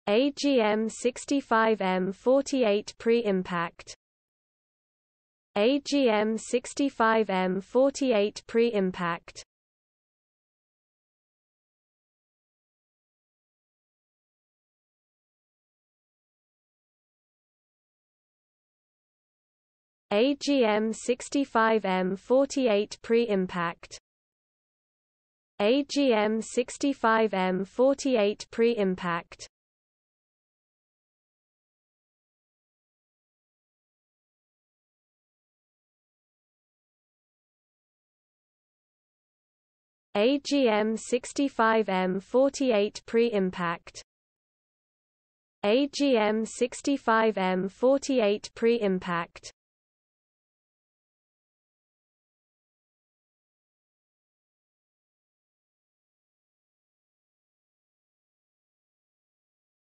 AGM 65M48 pre-impact. AGM 65M48 pre-impact. AGM 65M48 pre-impact. AGM 65M48 pre-impact. AGM 65M48 pre-impact. AGM 65M48 pre-impact.